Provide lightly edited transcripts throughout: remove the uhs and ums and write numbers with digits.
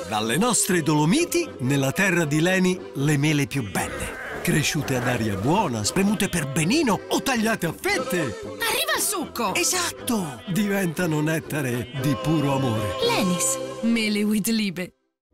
Dalle nostre Dolomiti, nella terra di Leni, le mele più belle. Cresciute ad aria buona, spremute per benino o tagliate a fette. Arriva il succo! Esatto! Diventano nettare di puro amore. Lenis, mele with Liebe.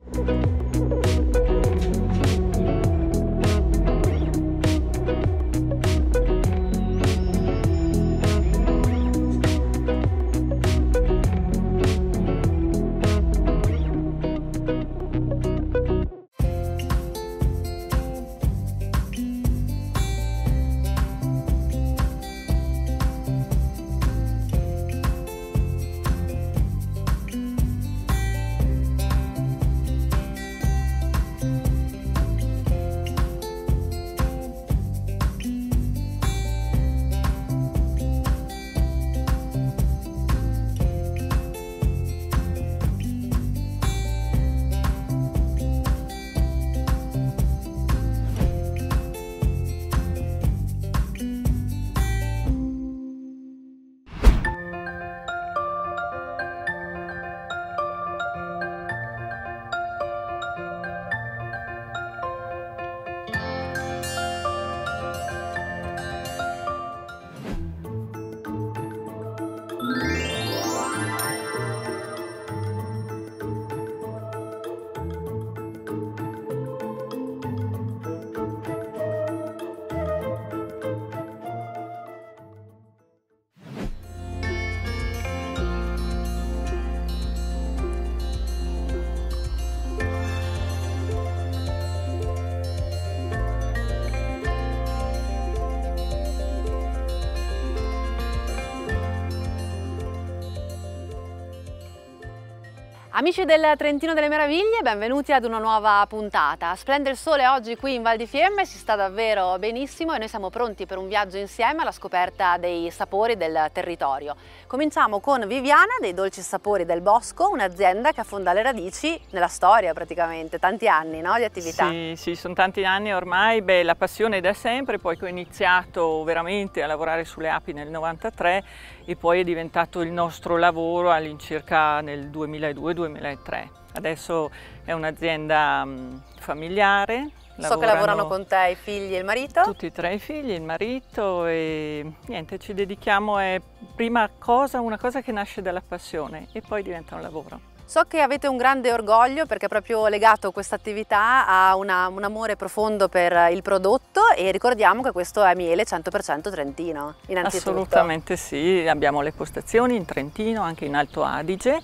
Amici del Trentino delle Meraviglie, benvenuti ad una nuova puntata. Splende il sole oggi qui in Val di Fiemme, si sta davvero benissimo e noi siamo pronti per un viaggio insieme alla scoperta dei sapori del territorio. Cominciamo con Viviana dei Dolci Sapori del Bosco, un'azienda che affonda le radici nella storia praticamente, tanti anni, no, di attività. Sì, sono tanti anni ormai, beh, la passione è da sempre, poi che ho iniziato veramente a lavorare sulle api nel 93 e poi è diventato il nostro lavoro all'incirca nel 2002-2003. Adesso è un'azienda familiare. So che lavorano con te i figli e il marito? Tutti e tre i figli, il marito e niente, ci dedichiamo, è prima cosa una cosa che nasce dalla passione e poi diventa un lavoro. So che avete un grande orgoglio perché è proprio legato questa attività a un amore profondo per il prodotto e ricordiamo che questo è miele 100% trentino, innanzitutto. Assolutamente sì, abbiamo le postazioni in Trentino, anche in Alto Adige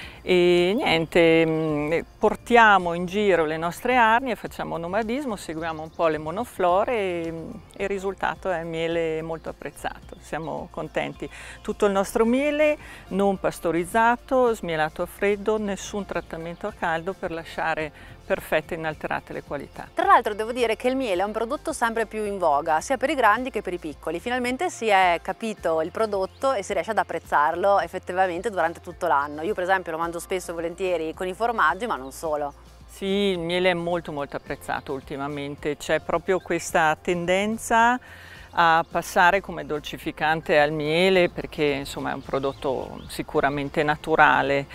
e niente, portiamo in giro le nostre arnie, facciamo nomadismo, seguiamo un po' le monoflore e il risultato è miele molto apprezzato, siamo contenti. Tutto il nostro miele non pastorizzato, smielato a freddo, nessun trattamento a caldo per lasciare perfette e inalterate le qualità. Tra l'altro devo dire che il miele è un prodotto sempre più in voga, sia per i grandi che per i piccoli. Finalmente si è capito il prodotto e si riesce ad apprezzarlo effettivamente durante tutto l'anno. Io per esempio lo mangio spesso e volentieri con i formaggi, ma non solo. Sì, il miele è molto apprezzato ultimamente, c'è proprio questa tendenza a passare come dolcificante al miele perché insomma è un prodotto sicuramente naturale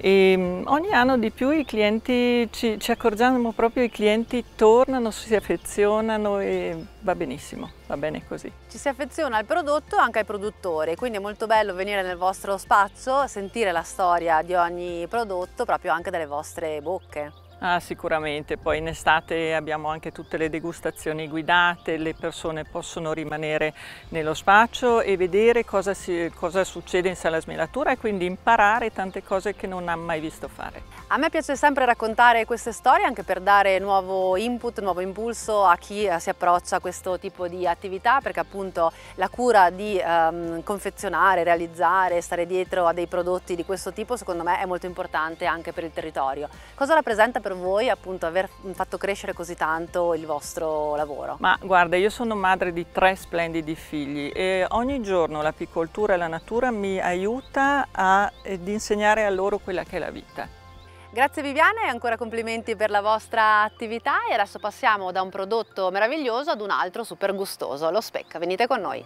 e ogni anno di più i clienti, ci accorgiamo proprio, i clienti tornano, si affezionano e va benissimo, va bene così. Ci si affeziona al prodotto e anche ai produttori, quindi è molto bello venire nel vostro spazio, sentire la storia di ogni prodotto proprio anche dalle vostre bocche. Ah, sicuramente, poi in estate abbiamo anche tutte le degustazioni guidate, le persone possono rimanere nello spazio e vedere cosa succede in sala smielatura e quindi imparare tante cose che non hanno mai visto fare. A me piace sempre raccontare queste storie anche per dare nuovo input, nuovo impulso a chi si approccia a questo tipo di attività perché appunto la cura di confezionare, realizzare, stare dietro a dei prodotti di questo tipo secondo me è molto importante anche per il territorio. Cosa rappresenta per voi appunto aver fatto crescere così tanto il vostro lavoro? Ma guarda, io sono madre di 3 splendidi figli e ogni giorno l'apicoltura e la natura mi aiuta ad insegnare a loro quella che è la vita. Grazie Viviana e ancora complimenti per la vostra attività e adesso passiamo da un prodotto meraviglioso ad un altro super gustoso, lo Speck. Venite con noi.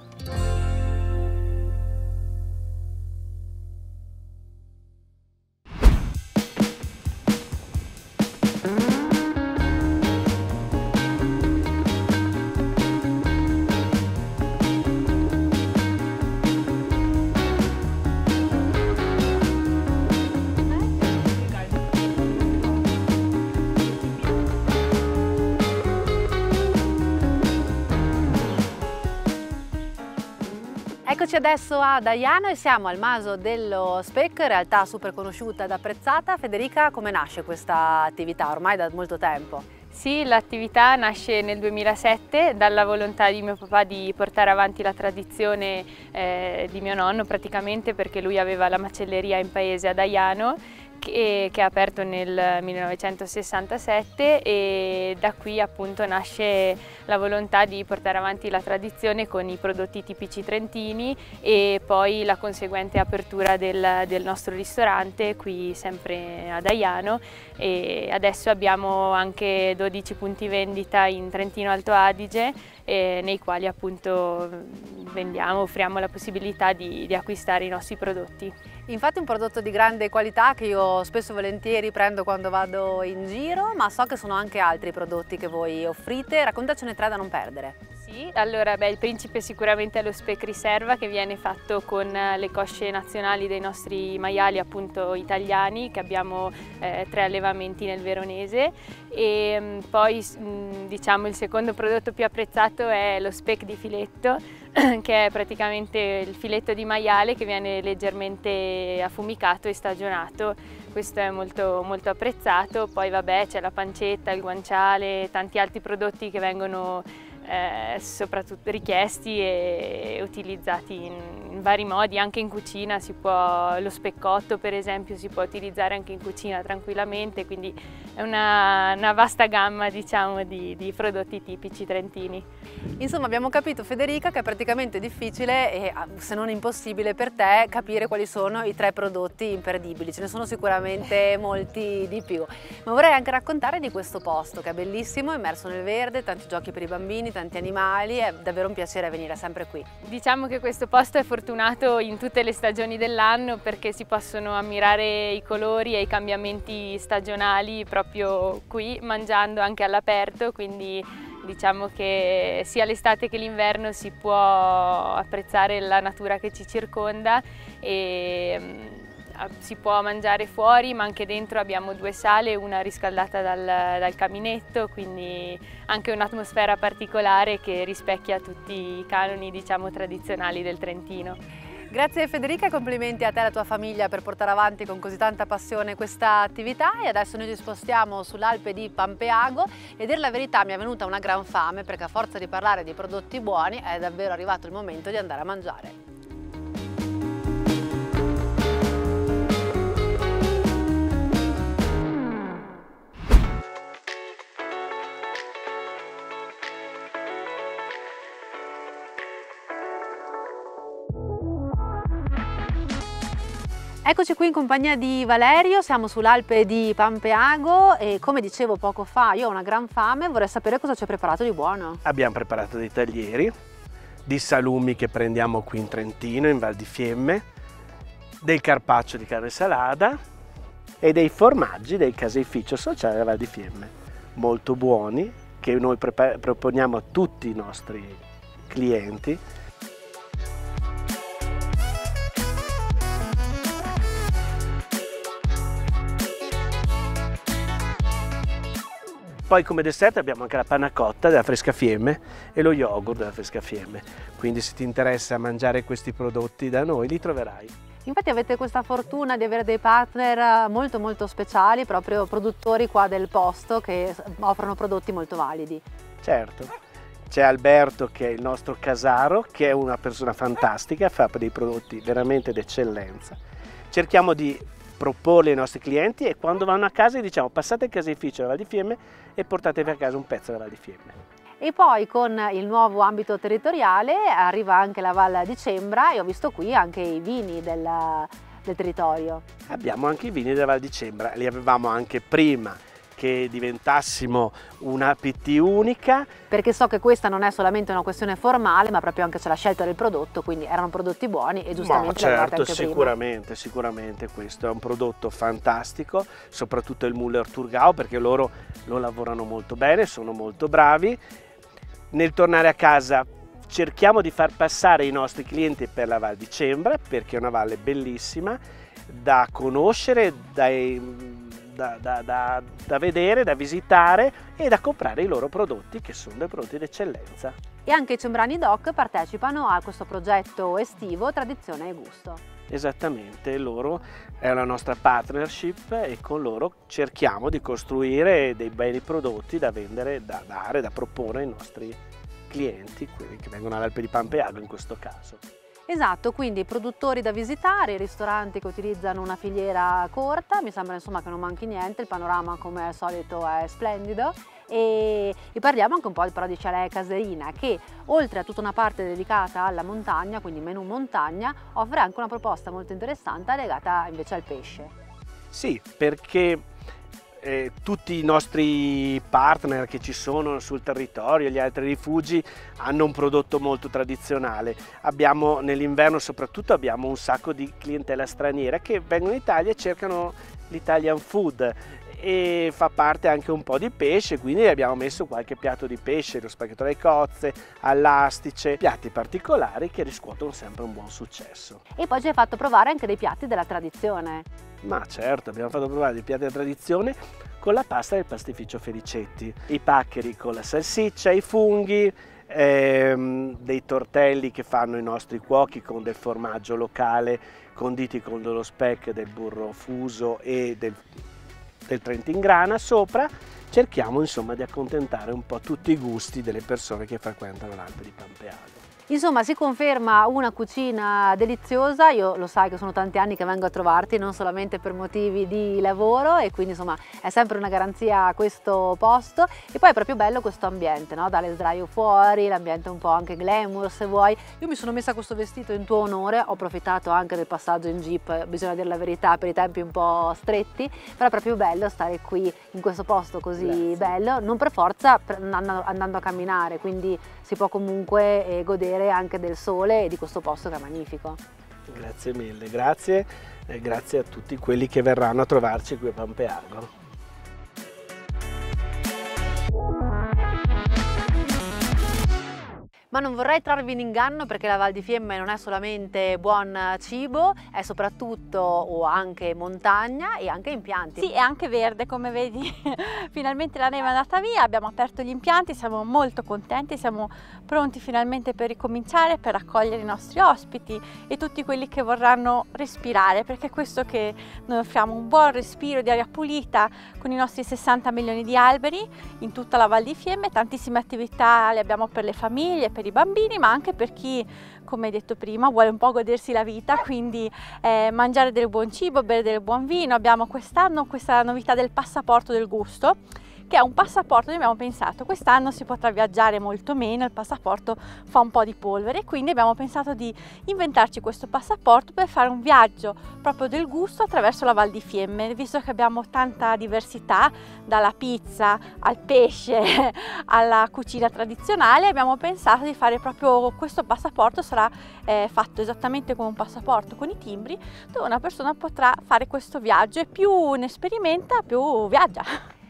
Eccoci adesso a Daiano e siamo al Maso dello Specco, in realtà super conosciuta ed apprezzata. Federica, come nasce questa attività ormai da molto tempo? Sì, l'attività nasce nel 2007 dalla volontà di mio papà di portare avanti la tradizione di mio nonno praticamente, perché lui aveva la macelleria in paese a Daiano che ha aperto nel 1967 e da qui appunto nasce la volontà di portare avanti la tradizione con i prodotti tipici trentini e poi la conseguente apertura del nostro ristorante qui sempre a Daiano, e adesso abbiamo anche 12 punti vendita in Trentino Alto Adige nei quali appunto offriamo la possibilità di acquistare i nostri prodotti. Infatti un prodotto di grande qualità che io spesso e volentieri prendo quando vado in giro, ma so che sono anche altri prodotti che voi offrite. Raccontacene 3 da non perdere. Sì, allora il principe sicuramente è lo speck riserva, che viene fatto con le cosce nazionali dei nostri maiali appunto italiani, che abbiamo 3 allevamenti nel Veronese, e poi diciamo il secondo prodotto più apprezzato è lo speck di filetto, che è praticamente il filetto di maiale che viene leggermente affumicato e stagionato. Questo è molto apprezzato. Poi vabbè, c'è la pancetta, il guanciale, tanti altri prodotti che vengono soprattutto richiesti e utilizzati in vari modi, anche in cucina. Lo speccotto per esempio si può utilizzare anche in cucina tranquillamente, quindi è una vasta gamma, diciamo, di prodotti tipici trentini. Insomma, abbiamo capito, Federica, che è praticamente difficile e se non impossibile per te capire quali sono i 3 prodotti imperdibili. Ce ne sono sicuramente molti di più, ma vorrei anche raccontare di questo posto che è bellissimo, immerso nel verde, tanti giochi per i bambini, tanti animali. È davvero un piacere venire sempre qui. Diciamo che questo posto è fortunato in tutte le stagioni dell'anno, perché si possono ammirare i colori e i cambiamenti stagionali proprio qui, mangiando anche all'aperto, quindi diciamo che sia l'estate che l'inverno si può apprezzare la natura che ci circonda e si può mangiare fuori, ma anche dentro abbiamo 2 sale, una riscaldata dal caminetto, quindi anche un'atmosfera particolare che rispecchia tutti i canoni, diciamo, tradizionali del Trentino. Grazie Federica e complimenti a te e alla tua famiglia per portare avanti con così tanta passione questa attività. E adesso noi ci spostiamo sull'Alpe di Pampeago e, a dir la verità, mi è venuta una gran fame, perché a forza di parlare di prodotti buoni è davvero arrivato il momento di andare a mangiare. Eccoci qui in compagnia di Valerio, siamo sull'Alpe di Pampeago e, come dicevo poco fa, io ho una gran fame, vorrei sapere cosa ci hai preparato di buono. Abbiamo preparato dei taglieri di salumi che prendiamo qui in Trentino, in Val di Fiemme, del carpaccio di carne salata e dei formaggi del caseificio sociale della Val di Fiemme, molto buoni, che noi proponiamo a tutti i nostri clienti. Poi come dessert abbiamo anche la panna cotta della Fresca Fiemme e lo yogurt della Fresca Fiemme, quindi se ti interessa mangiare questi prodotti da noi li troverai. Infatti avete questa fortuna di avere dei partner molto speciali, proprio produttori qua del posto, che offrono prodotti molto validi. Certo, c'è Alberto che è il nostro casaro, che è una persona fantastica, fa dei prodotti veramente d'eccellenza. Cerchiamo di proporli ai nostri clienti e quando vanno a casa gli diciamo: passate al caseificio della Val di Fiemme e portatevi a casa un pezzo della Val di Fiemme. E poi con il nuovo ambito territoriale arriva anche la Val di Cembra e ho visto qui anche i vini del territorio. Abbiamo anche i vini della Val di Cembra, li avevamo anche prima che diventassimo una PT unica. Perché so che questa non è solamente una questione formale, ma proprio anche c'è la scelta del prodotto, quindi erano prodotti buoni e giustamente certo, anche sicuramente questo è un prodotto fantastico, soprattutto il Müller Thurgau, perché loro lo lavorano molto bene, sono molto bravi. Nel tornare a casa cerchiamo di far passare i nostri clienti per la Val di Cembra, perché è una valle bellissima da conoscere, da vedere, da visitare e da comprare i loro prodotti, che sono dei prodotti d'eccellenza. E anche i Cembrani Doc partecipano a questo progetto estivo Tradizione e Gusto. Esattamente, loro è una nostra partnership e con loro cerchiamo di costruire dei beni prodotti da vendere, da dare, da proporre ai nostri clienti, quelli che vengono all'Alpe di Pampeago in questo caso. Esatto, quindi i produttori da visitare, i ristoranti che utilizzano una filiera corta, mi sembra insomma che non manchi niente, il panorama come al solito è splendido e parliamo anche un po' però di Chalet Caserina che oltre a tutta una parte dedicata alla montagna, quindi menù montagna, offre anche una proposta molto interessante legata invece al pesce. Sì, perché tutti i nostri partner che ci sono sul territorio, gli altri rifugi, hanno un prodotto molto tradizionale. Abbiamo nell'inverno soprattutto abbiamo un sacco di clientela straniera che vengono in Italia e cercano l'Italian food e fa parte anche un po' di pesce, quindi abbiamo messo qualche piatto di pesce, lo spaghetto alle cozze, all'astice, piatti particolari che riscuotono sempre un buon successo. E poi ci hai fatto provare anche dei piatti della tradizione. Ma certo, abbiamo fatto provare dei piatti della tradizione con la pasta del pastificio Felicetti, i paccheri con la salsiccia, i funghi, dei tortelli che fanno i nostri cuochi con del formaggio locale conditi con dello speck, del burro fuso e del Trentin Grana sopra. Cerchiamo insomma di accontentare un po' tutti i gusti delle persone che frequentano l'Alpe di Pampeago. Insomma, si conferma una cucina deliziosa, io lo sai che sono tanti anni che vengo a trovarti, non solamente per motivi di lavoro e quindi insomma è sempre una garanzia questo posto e poi è proprio bello questo ambiente, no? Dalle sdraio fuori, l'ambiente un po' anche glamour se vuoi. Io mi sono messa questo vestito in tuo onore, ho approfittato anche del passaggio in jeep, bisogna dire la verità, per i tempi un po' stretti, però è proprio bello stare qui in questo posto così Grazie. bello, non per forza andando a camminare, quindi si può comunque godere anche del sole e di questo posto che è magnifico. Grazie mille, grazie e grazie a tutti quelli che verranno a trovarci qui a Pampeago. Ma non vorrei trarvi in inganno perché la Val di Fiemme non è solamente buon cibo, è soprattutto o anche montagna e anche impianti. Sì, è anche verde, come vedi. Finalmente la neve è andata via, abbiamo aperto gli impianti, siamo molto contenti, siamo pronti finalmente per ricominciare, per accogliere i nostri ospiti e tutti quelli che vorranno respirare, perché è questo che noi offriamo, un buon respiro di aria pulita con i nostri 60 milioni di alberi in tutta la Val di Fiemme. Tantissime attività le abbiamo per le famiglie, per i bambini, ma anche per chi, come detto prima, vuole un po' godersi la vita, quindi mangiare del buon cibo, bere del buon vino. Abbiamo quest'anno questa novità del passaporto del gusto, che è un passaporto, noi abbiamo pensato quest'anno si potrà viaggiare molto meno, il passaporto fa un po' di polvere, quindi abbiamo pensato di inventarci questo passaporto per fare un viaggio proprio del gusto attraverso la Val di Fiemme, visto che abbiamo tanta diversità, dalla pizza al pesce alla cucina tradizionale. Abbiamo pensato di fare proprio questo passaporto, sarà fatto esattamente come un passaporto con i timbri, dove una persona potrà fare questo viaggio e più ne sperimenta più viaggia.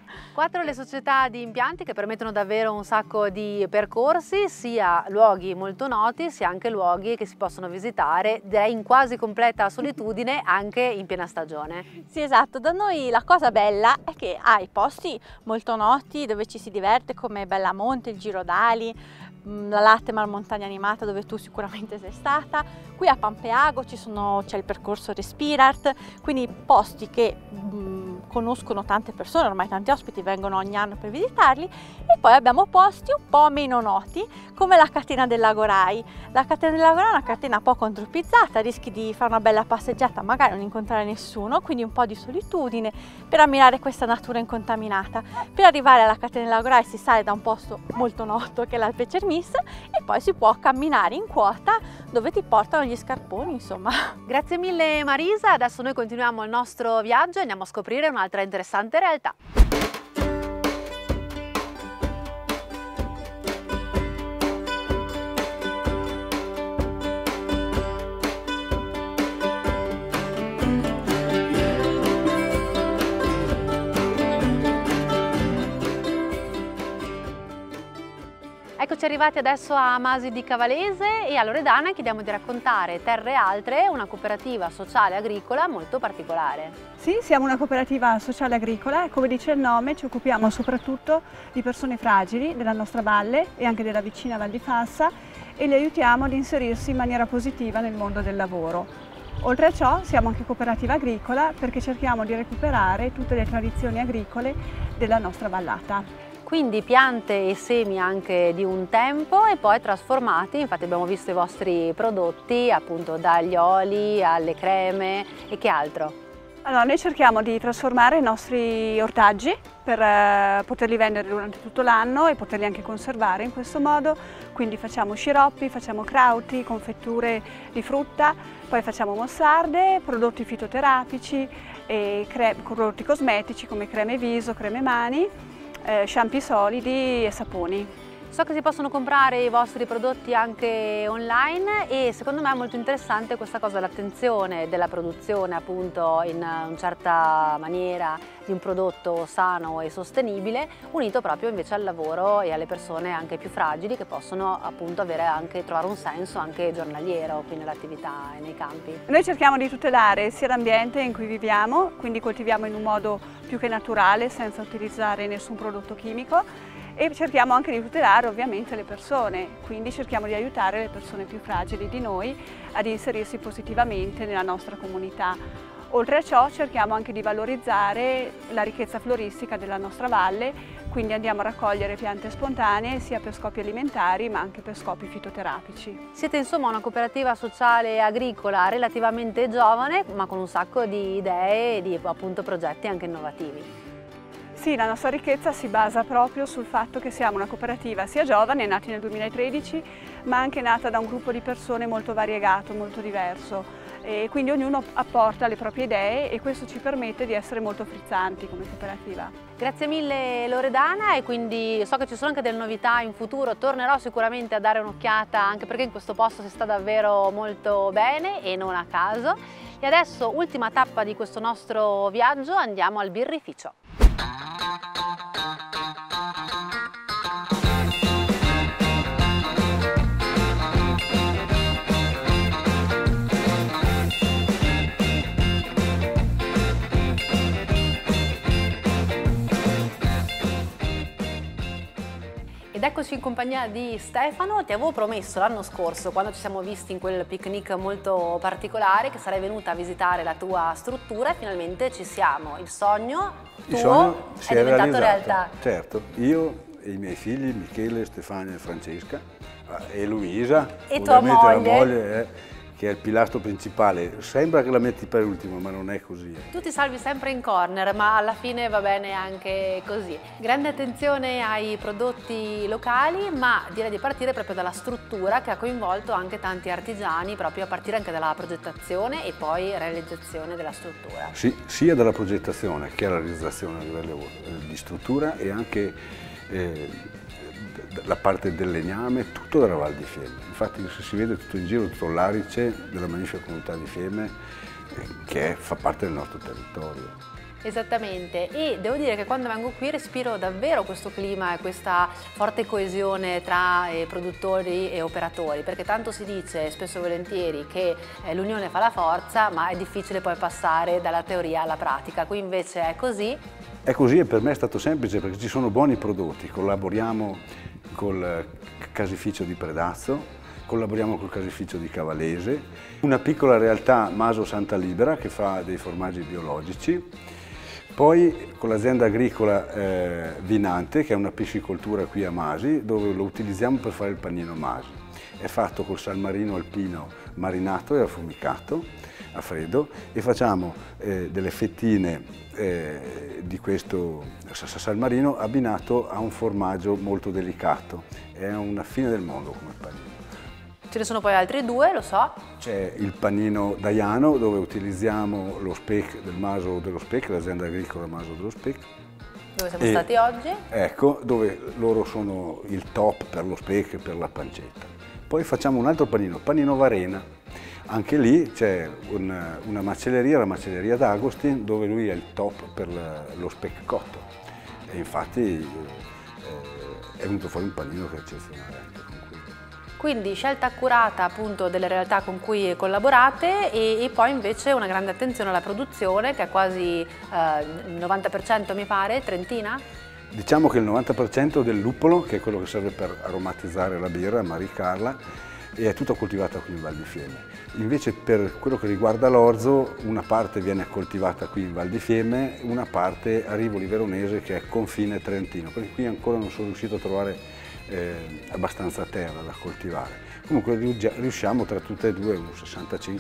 4 le società di impianti che permettono davvero un sacco di percorsi, sia luoghi molto noti sia anche luoghi che si possono visitare, direi in quasi completa solitudine anche in piena stagione. Sì, esatto, da noi la cosa bella è che hai posti molto noti dove ci si diverte come Bellamonte, il Girodali, la Latemar Montagna Animata dove tu sicuramente sei stata. Qui a Pampeago c'è il percorso Respirart, quindi posti che conoscono tante persone, ormai tanti ospiti vengono ogni anno per visitarli, e poi abbiamo posti un po' meno noti come la catena del Lago Rai. La catena del Lago Rai è una catena poco antropizzata, rischi di fare una bella passeggiata, magari non incontrare nessuno, quindi un po' di solitudine per ammirare questa natura incontaminata. Per arrivare alla catena del Lago Rai si sale da un posto molto noto che è l'Alpe Cermis e poi si può camminare in quota dove ti portano gli scarponi, insomma. Grazie mille Marisa, adesso noi continuiamo il nostro viaggio e andiamo a scoprire un'altra interessante realtà. Eccoci arrivati adesso a Masi di Cavalese e a Loredana chiediamo di raccontare Terre Altre, una cooperativa sociale agricola molto particolare. Sì, siamo una cooperativa sociale agricola e come dice il nome ci occupiamo soprattutto di persone fragili della nostra valle e anche della vicina Val di Fassa e li aiutiamo ad inserirsi in maniera positiva nel mondo del lavoro. Oltre a ciò siamo anche cooperativa agricola perché cerchiamo di recuperare tutte le tradizioni agricole della nostra vallata. Quindi piante e semi anche di un tempo e poi trasformati, infatti abbiamo visto i vostri prodotti appunto dagli oli alle creme e che altro? Allora, noi cerchiamo di trasformare i nostri ortaggi per poterli vendere durante tutto l'anno e poterli anche conservare in questo modo, quindi facciamo sciroppi, facciamo crauti, confetture di frutta, poi facciamo mossarde, prodotti fitoterapici, e prodotti cosmetici come creme viso, creme mani, shampoo solidi e saponi. So che si possono comprare i vostri prodotti anche online e secondo me è molto interessante questa cosa, l'attenzione della produzione appunto in una certa maniera di un prodotto sano e sostenibile, unito proprio invece al lavoro e alle persone anche più fragili che possono appunto trovare un senso anche giornaliero qui nell'attività e nei campi. Noi cerchiamo di tutelare sia l'ambiente in cui viviamo, quindi coltiviamo in un modo più che naturale senza utilizzare nessun prodotto chimico, e cerchiamo anche di tutelare ovviamente le persone, quindi cerchiamo di aiutare le persone più fragili di noi ad inserirsi positivamente nella nostra comunità. Oltre a ciò cerchiamo anche di valorizzare la ricchezza floristica della nostra valle, quindi andiamo a raccogliere piante spontanee sia per scopi alimentari ma anche per scopi fitoterapici. Siete insomma una cooperativa sociale agricola relativamente giovane ma con un sacco di idee e di appunto progetti anche innovativi. Sì, la nostra ricchezza si basa proprio sul fatto che siamo una cooperativa sia giovane, nati nel 2013, ma anche nata da un gruppo di persone molto variegato, molto diverso. E quindi ognuno apporta le proprie idee e questo ci permette di essere molto frizzanti come cooperativa. Grazie mille Loredana e quindi so che ci sono anche delle novità in futuro, tornerò sicuramente a dare un'occhiata anche perché in questo posto si sta davvero molto bene e non a caso. E adesso, ultima tappa di questo nostro viaggio, andiamo al birrificio. Ed eccoci in compagnia di Stefano. Ti avevo promesso l'anno scorso, quando ci siamo visti in quel picnic molto particolare, che sarei venuta a visitare la tua struttura e finalmente ci siamo. Il sogno tuo è diventato realtà. Certo, io e i miei figli, Michele, Stefania e Francesca, e Luisa, e tua moglie. La moglie che è il pilastro principale. Sembra che la metti per ultimo, ma non è così. Tu ti salvi sempre in corner, ma alla fine va bene anche così. Grande attenzione ai prodotti locali, ma direi di partire proprio dalla struttura che ha coinvolto anche tanti artigiani, proprio a partire anche dalla progettazione e poi realizzazione della struttura. Sì, sia dalla progettazione che alla realizzazione a livello di struttura e anche la parte del legname, tutto dalla Val di Fiemme. Infatti si vede tutto in giro, tutto l'arice della magnifica comunità di Fiemme che fa parte del nostro territorio. Esattamente, e devo dire che quando vengo qui respiro davvero questo clima e questa forte coesione tra produttori e operatori, perché tanto si dice spesso e volentieri che l'unione fa la forza, ma è difficile poi passare dalla teoria alla pratica. Qui invece è così. È così e per me è stato semplice perché ci sono buoni prodotti, collaboriamo col casificio di Predazzo, collaboriamo col casificio di Cavalese, una piccola realtà Maso Santa Libera che fa dei formaggi biologici, poi con l'azienda agricola Vinante che è una piscicoltura qui a Masi dove lo utilizziamo per fare il panino Masi. È fatto col salmarino alpino marinato e affumicato a freddo e facciamo delle fettine di questo salmarino abbinato a un formaggio molto delicato. È una fine del mondo come panino. Ce ne sono poi altri due, lo so. C'è il panino Daiano dove utilizziamo lo speck del Maso dello Speck, l'azienda agricola Maso dello Speck. Dove siamo stati oggi? Ecco, dove loro sono il top per lo speck e per la pancetta. Poi facciamo un altro panino, panino Varena. Anche lì c'è una macelleria, la macelleria d'Agostin, dove lui è il top per lo speck cotto. E infatti è venuto fuori un panino che è eccezionale anche con quello. Quindi scelta accurata appunto delle realtà con cui collaborate e poi invece una grande attenzione alla produzione che è quasi il 90% mi pare, trentina? Diciamo che il 90% del luppolo, che è quello che serve per aromatizzare la birra, ammaricarla, è tutto coltivata qui in Val di Fiemme. Invece per quello che riguarda l'orzo, una parte viene coltivata qui in Val di Fiemme, una parte a Rivoli Veronese che è confine trentino, perché qui ancora non sono riuscito a trovare abbastanza terra da coltivare. Comunque riusciamo tra tutte e due un 65-70%.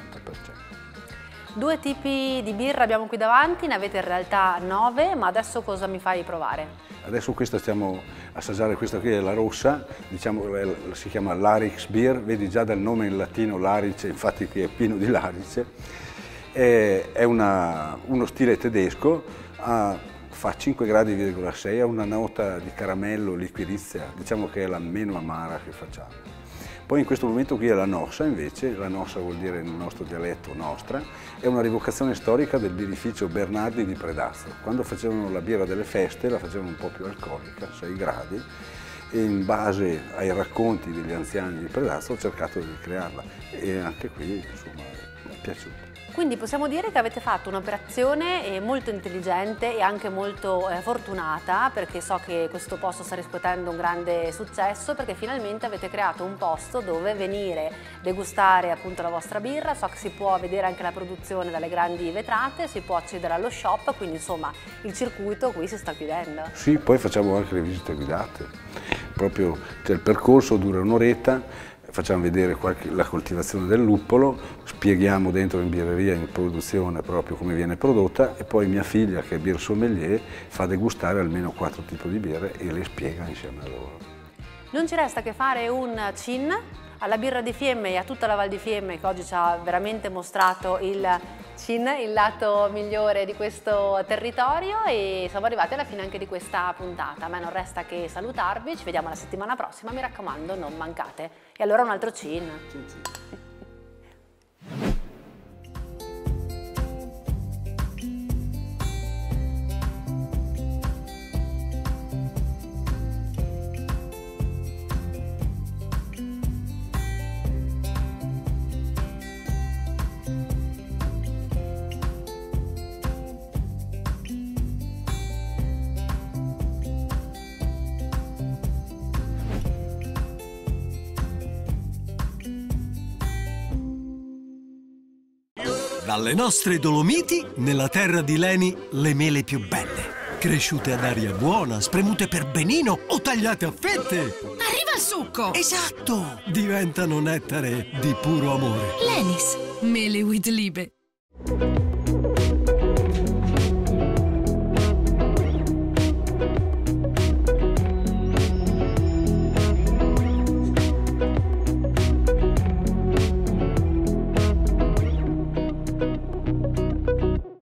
Due tipi di birra abbiamo qui davanti, ne avete in realtà 9, ma adesso cosa mi fai provare? Adesso questa stiamo assaggiare, questa qui è la rossa, diciamo, si chiama Larix Beer, vedi già dal nome in latino Larice, infatti qui è pieno di larice. È uno stile tedesco, fa 5,6 gradi, ha una nota di caramello liquirizia, diciamo che è la meno amara che facciamo. Poi in questo momento qui è la Nossa invece, la Nossa vuol dire nel nostro dialetto nostra, è una rievocazione storica del birrificio Bernardi di Predazzo. Quando facevano la birra delle feste la facevano un po' più alcolica, 6 gradi, e in base ai racconti degli anziani di Predazzo ho cercato di crearla e anche qui insomma mi è piaciuta. Quindi possiamo dire che avete fatto un'operazione molto intelligente e anche molto fortunata, perché so che questo posto sta riscuotendo un grande successo, perché finalmente avete creato un posto dove venire, degustare appunto la vostra birra. So che si può vedere anche la produzione dalle grandi vetrate, si può accedere allo shop, quindi insomma il circuito qui si sta chiudendo. Sì, poi facciamo anche le visite guidate, proprio il percorso dura un'oretta. Facciamo vedere la coltivazione del luppolo, spieghiamo dentro in birreria, in produzione proprio come viene prodotta e poi mia figlia che è beer sommelier fa degustare almeno 4 tipi di birre e le spiega insieme a loro. Non ci resta che fare un cin alla birra di Fiemme e a tutta la Val di Fiemme che oggi ci ha veramente mostrato il cin, il lato migliore di questo territorio, e siamo arrivati alla fine anche di questa puntata. A me non resta che salutarvi, ci vediamo la settimana prossima, mi raccomando non mancate. E allora un altro cin. Dalle nostre Dolomiti, nella terra di Leni, le mele più belle. Cresciute ad aria buona, spremute per benino o tagliate a fette. Arriva il succo! Esatto! Diventano nettare di puro amore. Lenis, mele with Liebe.